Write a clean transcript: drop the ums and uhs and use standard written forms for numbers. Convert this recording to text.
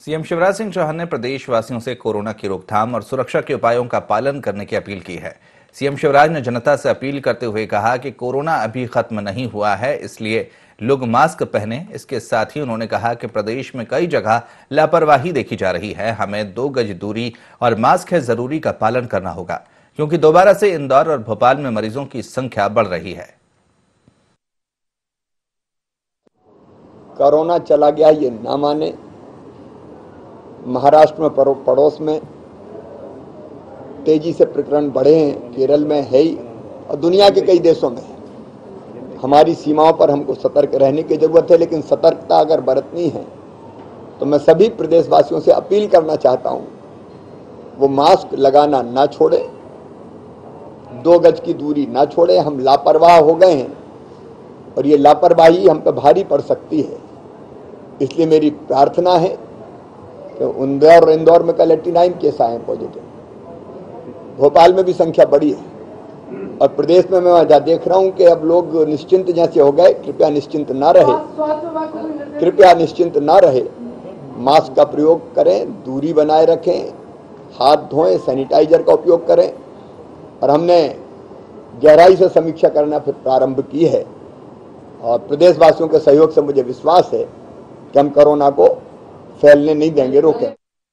CM Shivraj Singh Chauhan ने प्रदेशवासियों से कोरोना की रोकथाम और सुरक्षा के उपायों का पालन करने की अपील की है। सीएम शिवराज ने जनता से अपील करते हुए कहा कि कोरोना अभी खत्म नहीं हुआ है, इसलिए लोग मास्क पहने। इसके साथ ही उन्होंने कहा कि प्रदेश में कई जगह लापरवाही देखी जा रही है। हमें 2 गज दूरी और मास्क है जरूरी का पालन करना होगा, क्योंकि दोबारा से इंदौर और भोपाल में मरीजों की संख्या बढ़ रही है। कोरोना चला गया ये ना माने। महाराष्ट्र में पड़ोस में तेजी से प्रकरण बढ़े हैं, केरल में है ही और दुनिया के कई देशों में है। हमारी सीमाओं पर हमको सतर्क रहने की जरूरत है, लेकिन सतर्कता अगर बरतनी है तो मैं सभी प्रदेशवासियों से अपील करना चाहता हूं, वो मास्क लगाना ना छोड़े, 2 गज की दूरी ना छोड़े। हम लापरवाह हो गए हैं और ये लापरवाही हम पे भारी पड़ सकती है। इसलिए मेरी प्रार्थना है कि इंदौर में कल 89 केस आए पॉजिटिव, भोपाल में भी संख्या बढ़ी है और प्रदेश में मैं देख रहा हूं कि अब लोग निश्चिंत जैसे हो गए। कृपया निश्चिंत ना रहे, कृपया निश्चिंत ना रहे। मास्क का प्रयोग करें, दूरी बनाए रखें, हाथ धोएं, सैनिटाइजर का उपयोग करें। और हमने गहराई से समीक्षा करना फिर प्रारंभ की है और प्रदेशवासियों के सहयोग से मुझे विश्वास है कि हम कोरोना को फैलने नहीं देंगे, रोकें।